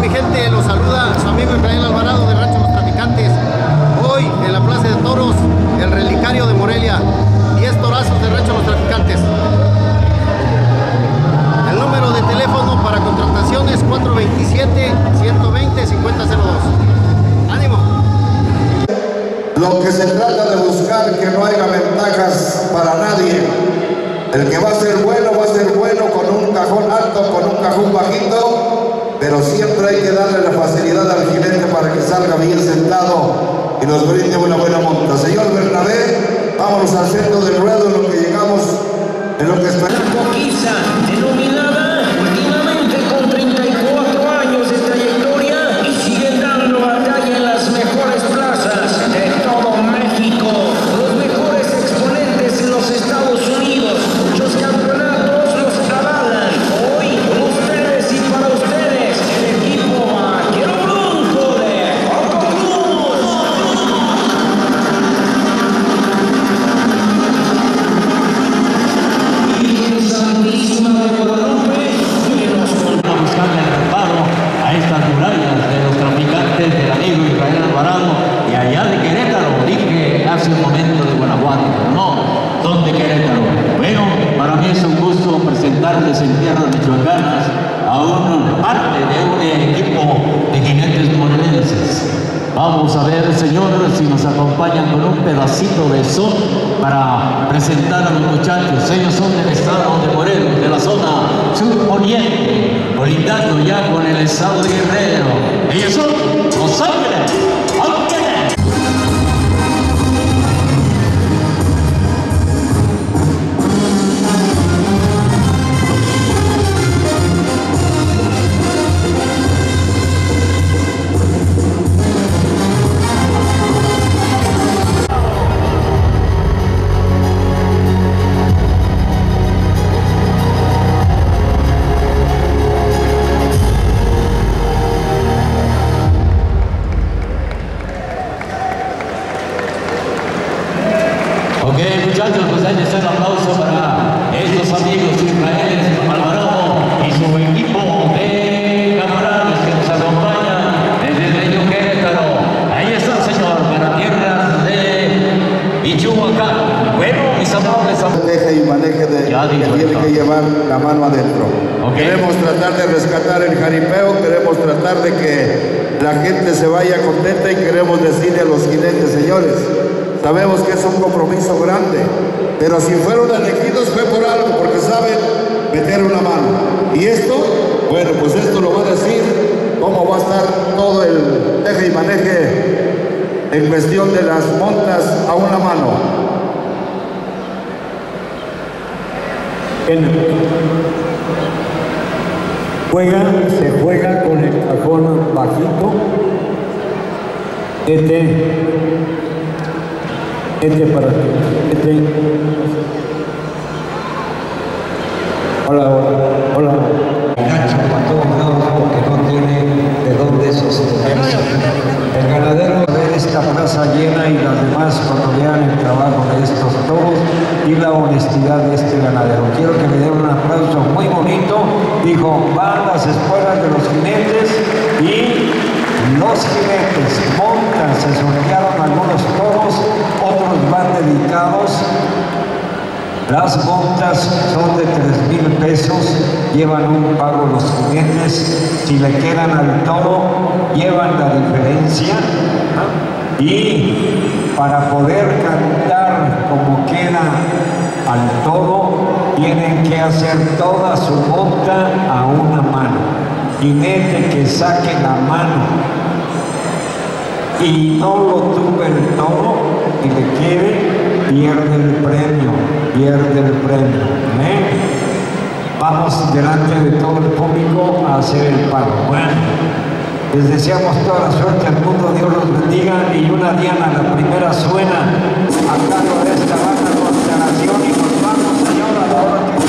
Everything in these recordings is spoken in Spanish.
mi gente? Los saluda su amigo Israel Alvarado de Rancho Los Traficantes. Hoy en la Plaza de Toros, el relicario de Morelia. 10 torazos de Rancho Los Traficantes. El número de teléfono para contrataciones 427-120-5002. ¡Ánimo! Lo que se trata de buscar que no haya ventajas para nadie. El que va a ser bueno con un cajón alto, con un cajón bajito, pero siempre hay que darle la facilidad al jinete para que salga bien sentado y nos brinde una buena monta. Señor Bernabé, vámonos al centro del ruedo en lo que llegamos, en lo que esperamos. Coquiza, denominada últimamente con 34 años de trayectoria y sigue dando batalla en las mejores plazas de todo México. Los mejores exponentes en los Estados Unidos. Muchos campeonatos los avalan. Hoy, con ustedes y para ustedes, el equipo Vaquero Bronco de Coco Cruz. Virgen Santísima de Guadalupe, que nos a buscarle el reparo a estas murallas de los traficantes del amigo Israel Alvarado y allá de Querétaro. Dije hace un momento de Guanajuato, pero no, son de Querétaro. Bueno, para mí es un gusto presentarles en tierras michoacanas a una parte de un equipo de jinetes morelenses. Vamos a ver, señores, si nos acompañan con un pedacito de son para presentar a los muchachos. Ellos son del estado de Morelos, de la zona surponiente, colindando ya con el estado de Guerrero. Ellos son Los Ángeles. Muchachos, pues ahí está el aplauso para estos amigos Israel Alvarado y su equipo de camaradas que nos acompañan desde el bello Querétaro. Ahí está, señor, para tierras de Michoacán. Bueno, mis amables amigos. Deje y maneje de que tiene que llevar la mano adentro. Okay. Queremos tratar de rescatar el jaripeo, queremos tratar de que la gente se vaya contenta y queremos decirle a los jinetes, señores, sabemos que es un compromiso grande, pero si fueron elegidos fue por algo, porque saben meter una mano. Y esto, bueno, pues esto lo va a decir cómo va a estar todo el deje y maneje en cuestión de las montas a una mano. Se juega con el cajón bajito. Para ti. Hola. Gancho para todos lados porque no tiene de dónde sostenerse. El ganadero ver esta plaza llena y las demás cuando vean el trabajo de estos toros y la honestidad de este ganadero. Quiero que le den un aplauso muy bonito. Dijo, van las escuelas de los jinetes y los jinetes montan, se sortearon algunos toros, otros van dedicados. Las montas son de 3,000 pesos, llevan un pago los jinetes. Si le quedan al toro, llevan la diferencia, ¿no? Y para poder cantar como queda al toro, tienen que hacer toda su monta a una mano. Jinete que saque la mano y no lo tumbe el toro y le quede, pierde el premio. Vamos delante de todo el público a hacer el pago. Bueno, les deseamos toda la suerte al mundo, Dios los bendiga, y una diana, la primera suena a cargo de esta banda Constelación y nos vamos, señor, a la hora que...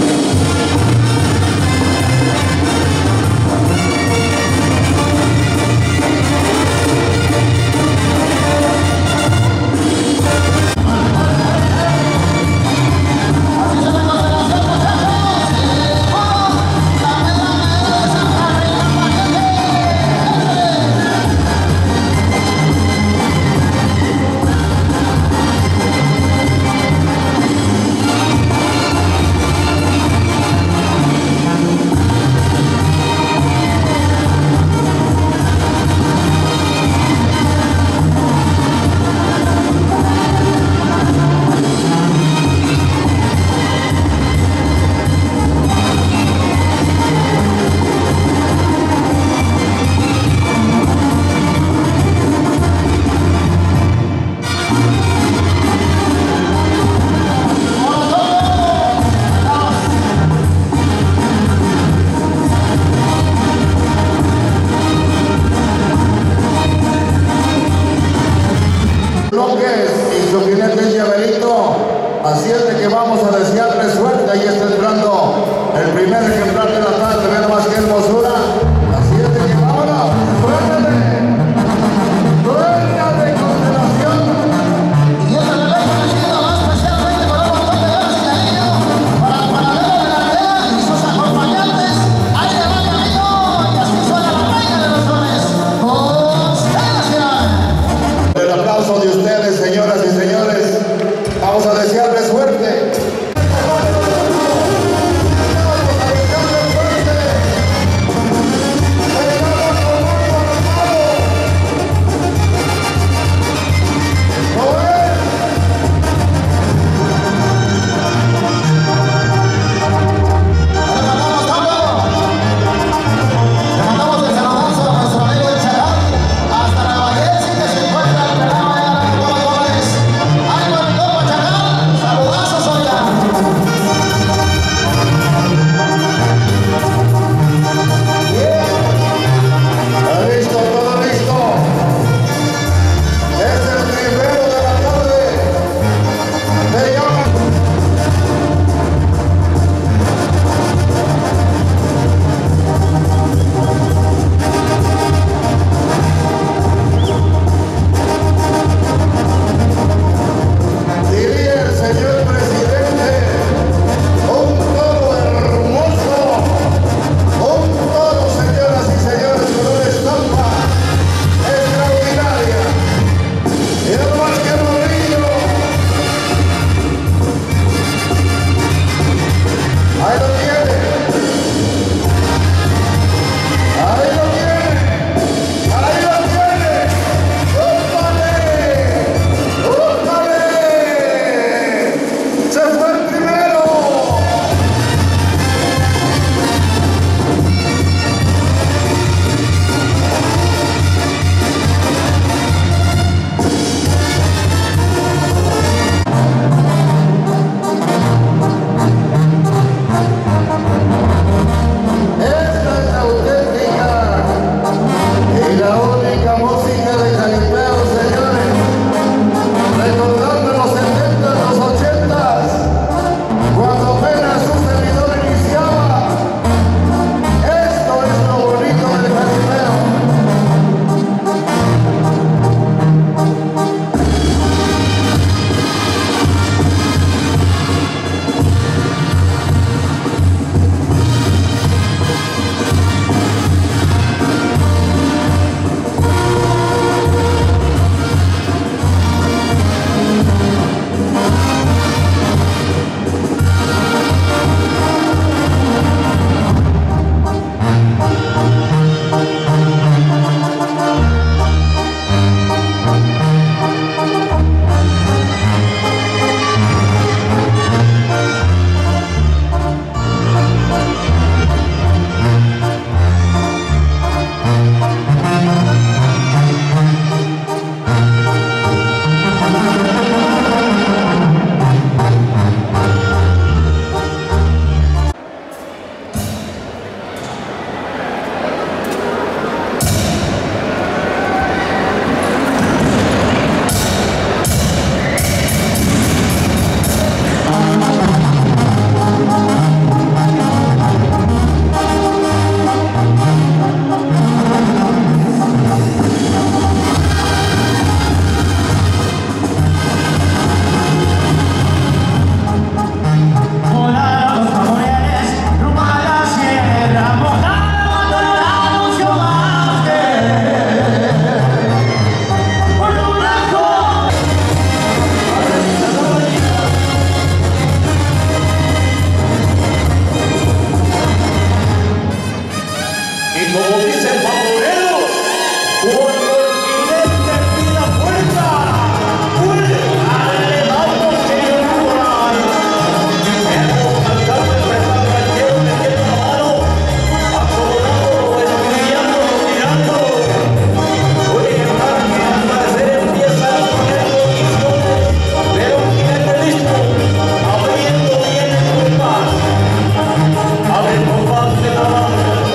como dicen famoreros, cuando el jinete pida fuerza, ¡dale, vamos, señor Corral! Hemos cantado el prestado ranchero metiendo la mano, acomodando, estudiando, tirando. Oye, hermano, que al parecer empieza a poner condiciones, pero un jinete listo, abriendo bien el compás. Abre el compás de la mano.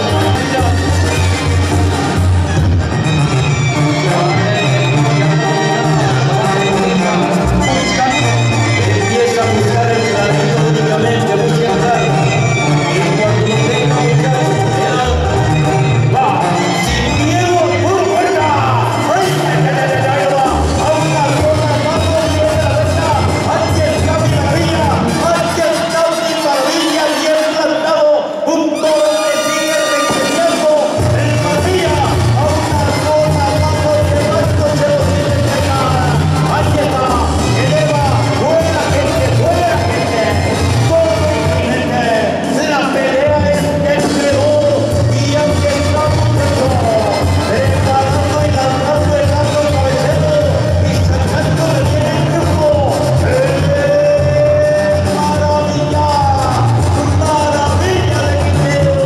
Empieza a buscar el clarito únicamente, busca entrar. Y cuando lo tenga ubicado, va, sin miedo, por fuerza. ¡Ay, ahí va! A una zona, vamos, y a la derecha. ¡Aquí está mi maravilla! ¡Aquí está mi maravilla! Bien plantado, un toro que sigue creciendo. El maravilla, a una zona, vamos, que Vasco se lo tiene que ganar. Aquí está, eleva, buena gente, buena gente. Todo el jinete, la pelea es entre dos. Y aunque estamos preparando y lanzando el cabecero y sacando recién el triunfo, maravilla, maravilla de Quintero.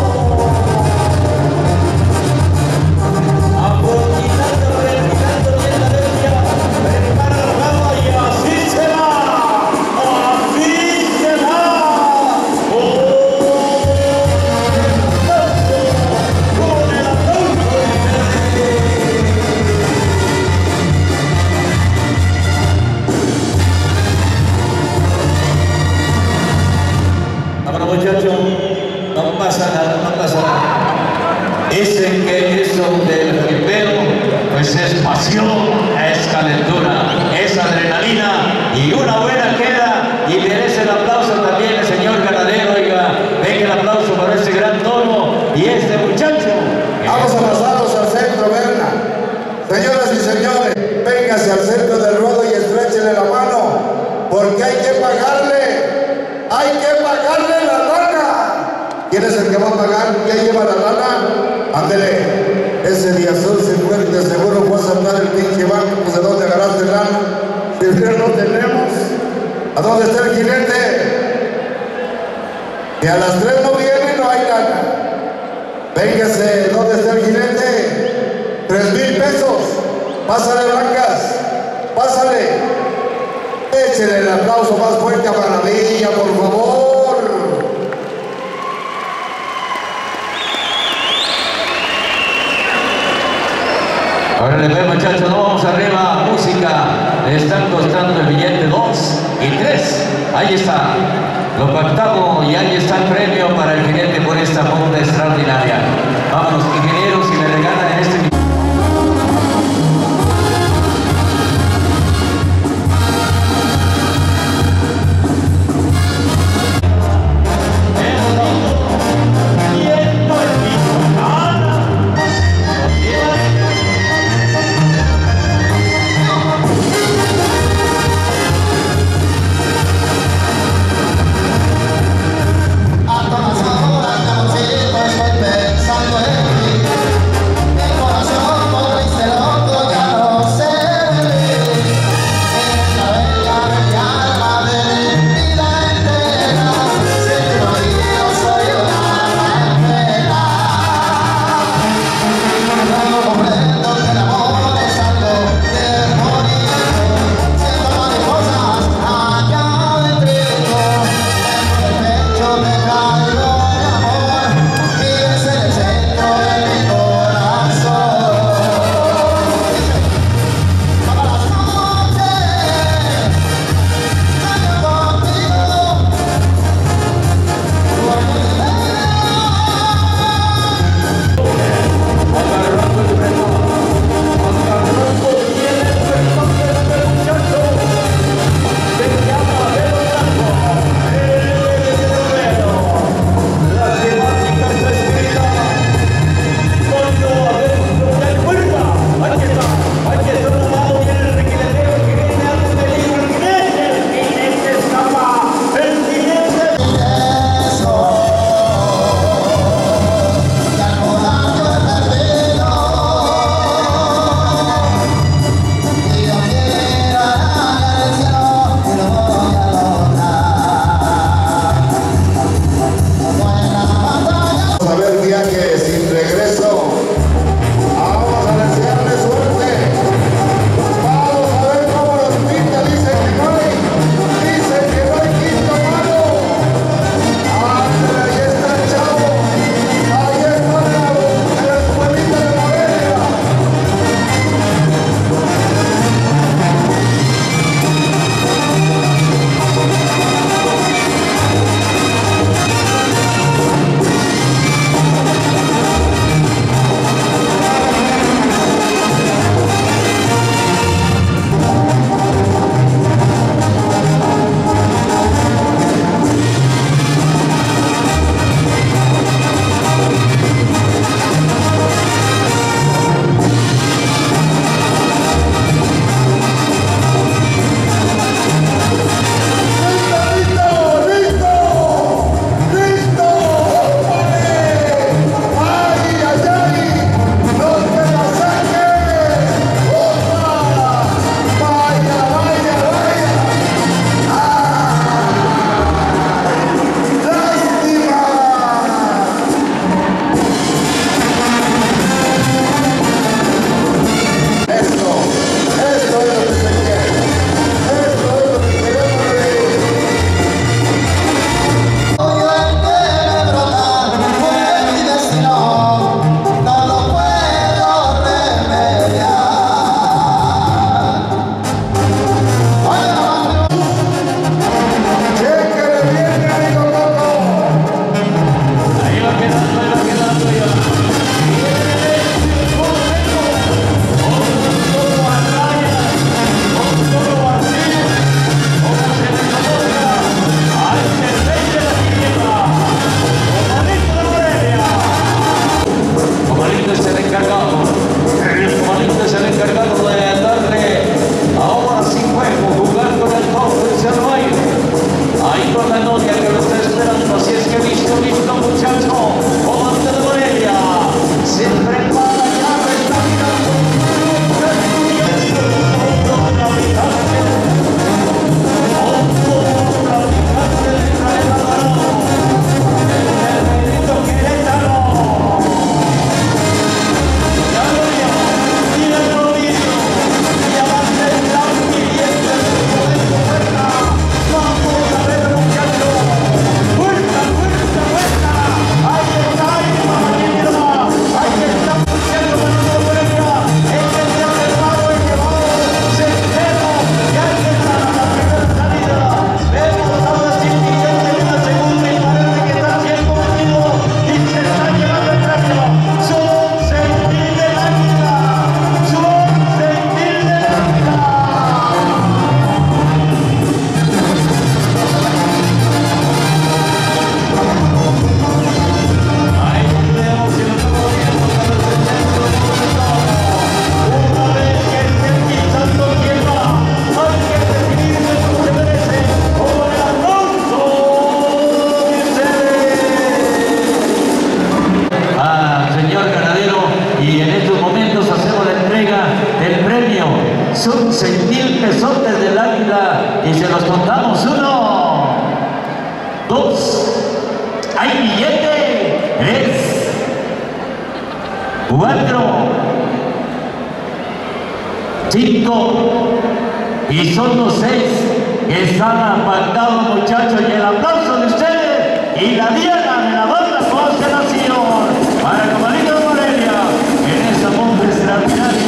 Afortunando, respirando bien la bestia, prepara la rama y así será, así será. Con el aplauso Ahora, muchachos, no pasa nada, no pasa nada. Dicen que eso del jaripeo, pues es pasión, es calentura, es adrenalina y una buena queda y merece el aplauso también el señor ganadero. Oiga, venga el aplauso para este gran toro y este muchacho. Vamos a pasarlos al centro, Berna. Señoras y señores, véngase al centro del ruedo y estréchele la mano, porque hay que pagarle la lana. ¿Quién es el que va a pagar? ¿Quién lleva la lana? Ándele, ese día azul 50 seguro fue a saltar el pinche banco. Pues ¿de dónde agarraste lana? Si bien no tenemos. ¿A dónde está el jinete? Que a las 3 no viene, no hay lana. Véngase, ¿dónde está el jinete? 3,000 pesos. Pásale, Blancas, pásale. Échele el aplauso más fuerte a Maravilla, por favor. Ahora les veo, muchachos, no vamos arriba, música. Le están costando el billete 2 y 3. Ahí está. Lo pactamos y ahí está el premio para el jinete por esta monta extraordinaria. Vámonos, ingenieros, y me regalan en este minuto. A todas horas, como si estoy pensando. Comandante es el encargado. El comandante es el encargado de darle ahora sin juego, jugar con el toque y el baile. Ahí con la novia que lo está esperando, así es que listo, muchacho. Comandante de Morelia se prepara, ya lo está mirando. Son 6,000 pesotes del Águila y se los contamos. 1, 2, hay billete, 3, 4, 5 y son los 6 que están apartados, muchachos, y el aplauso de ustedes y la diana de la banda Constelación para Camarito de Morelia en esa bomba extraordinaria.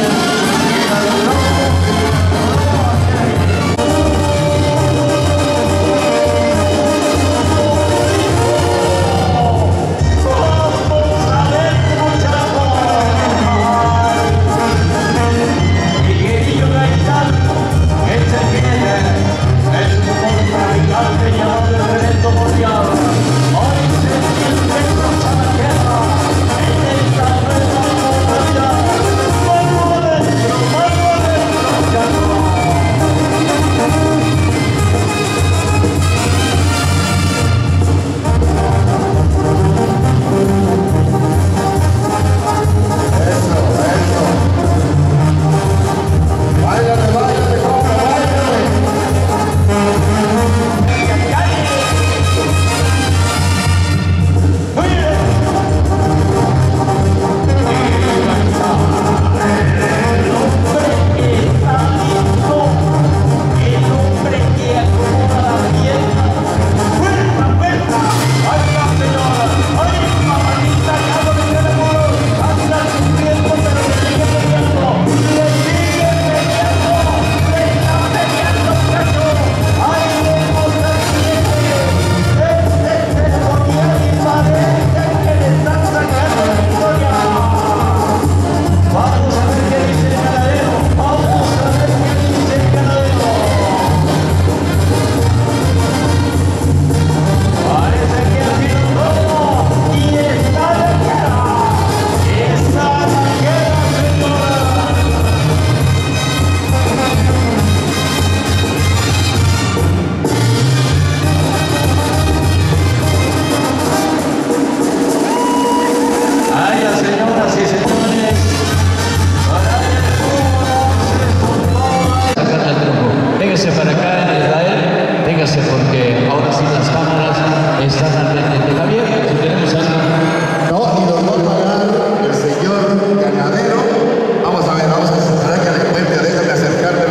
Porque ahora sí las cámaras están al pendiente. Javier, si tenemos algo. No, y nos va a pagar el señor ganadero. Vamos a ver, vamos a esperar que le cuente. Déjame acercarme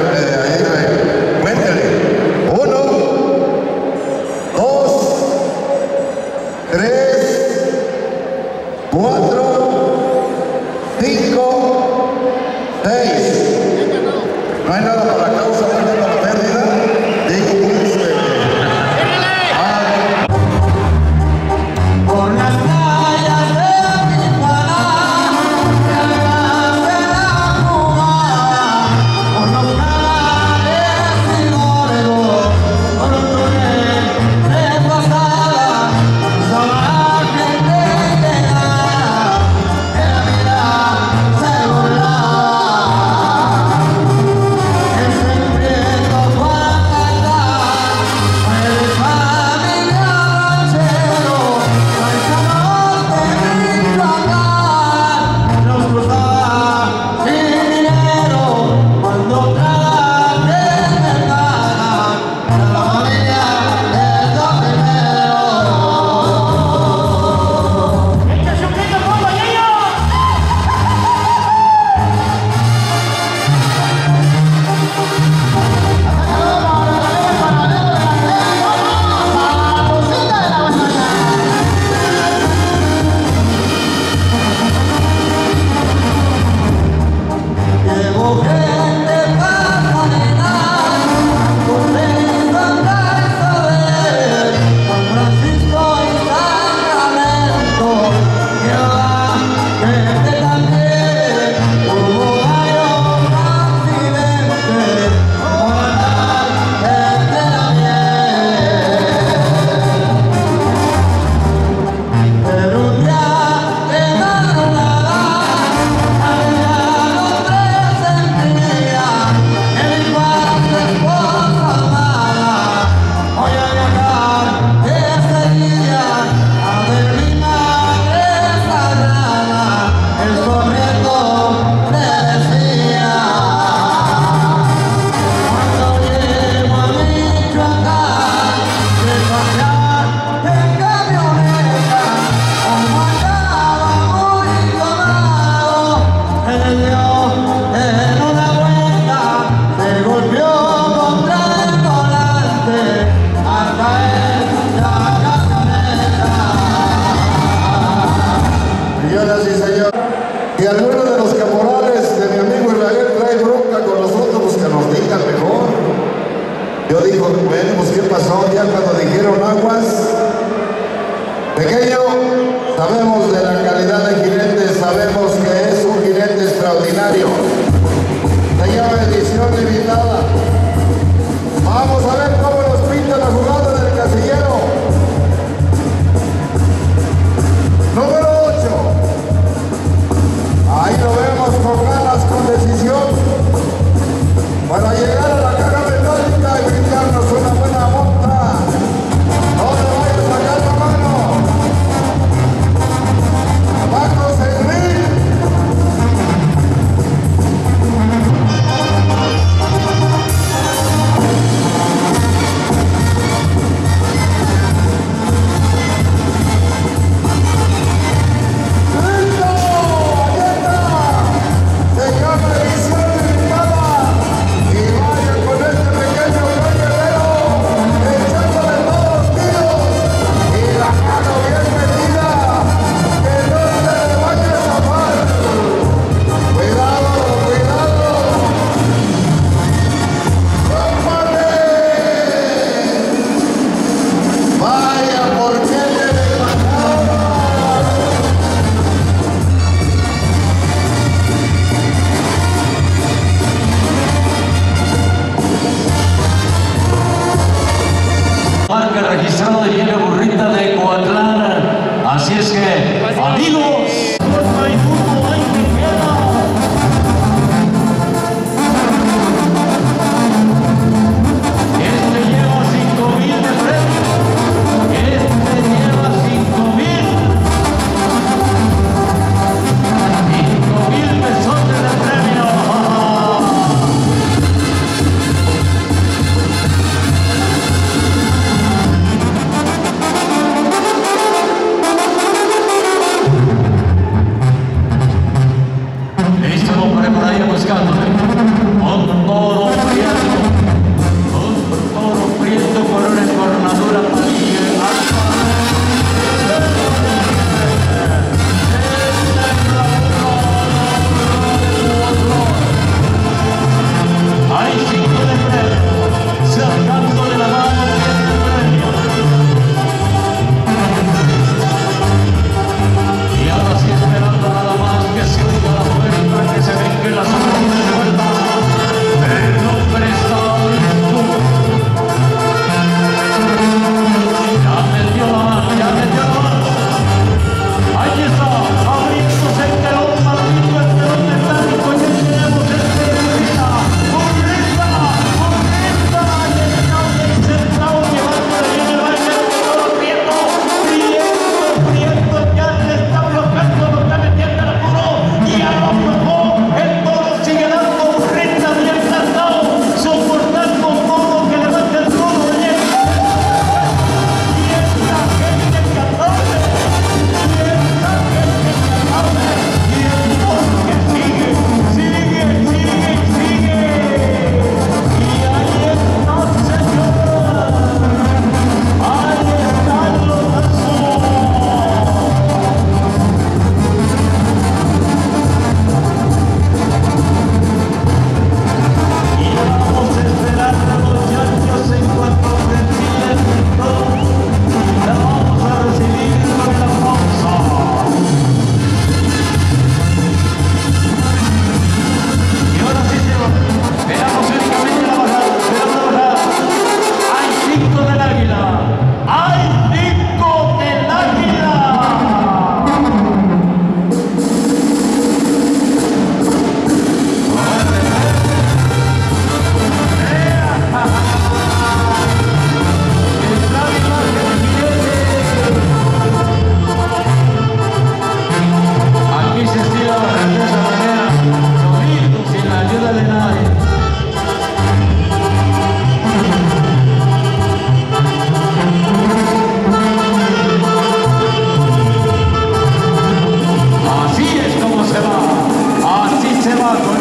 ahí. Cuéntale. 1, 2, 3, 4, 5, 6. No hay nada para la causa, no hay nada para la pérdida. Digo, La Si alguno de los caporales de mi amigo Israel trae bronca con nosotros, pues que nos digan mejor. Yo digo, bueno, pues ¿qué pasó ya cuando dijeron aguas? Pequeño, sabemos de la calidad de jinete, sabemos que es un jinete extraordinario. Se llama edición limitada. Vamos a ver cómo nos pinta la jugada del casillero. Número 8. Ahí lo vemos con ganas, con decisión, para llegar a la caja metálica y brindarnos una buena monta. No le vaya a sacar la mano. Paco Seguín. Marca registrado de Diego Burrita de Coatlán. Así es que, amigos, este lleva 5,000 de premio. Este lleva 5,000. 5,000 pesotes de premio.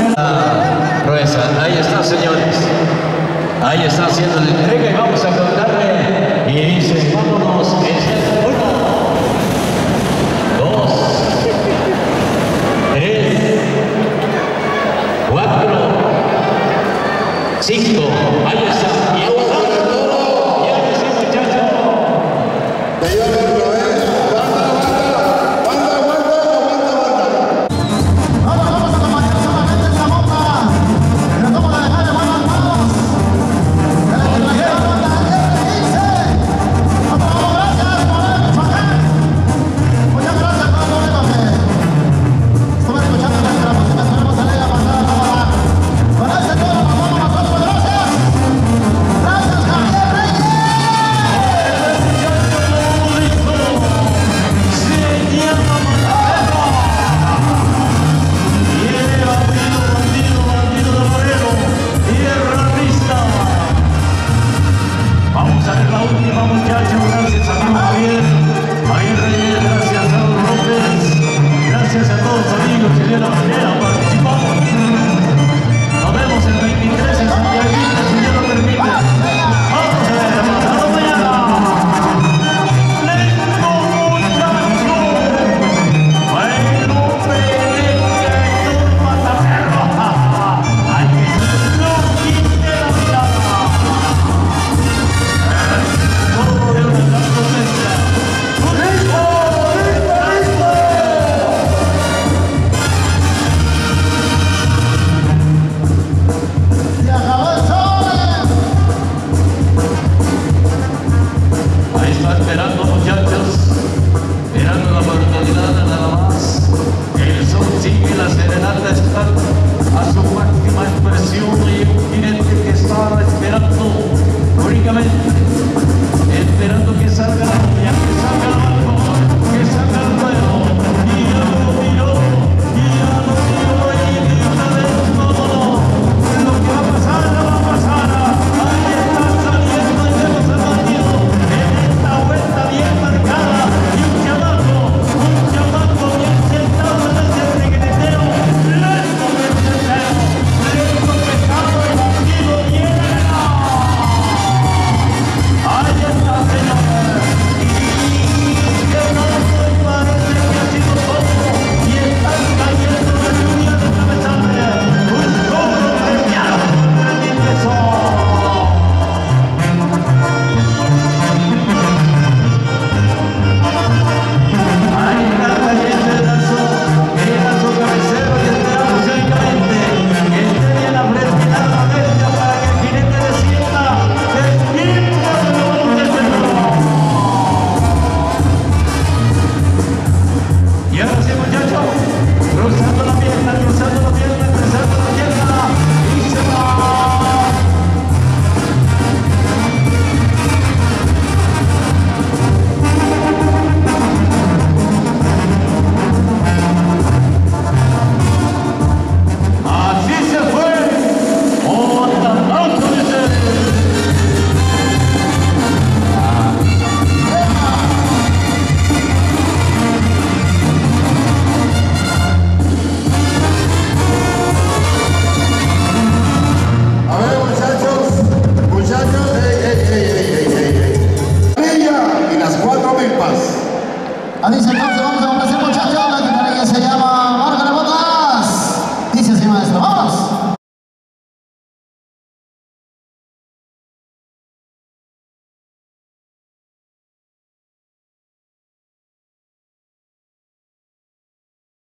Ahí está haciendo la entrega y vamos a aplaudir.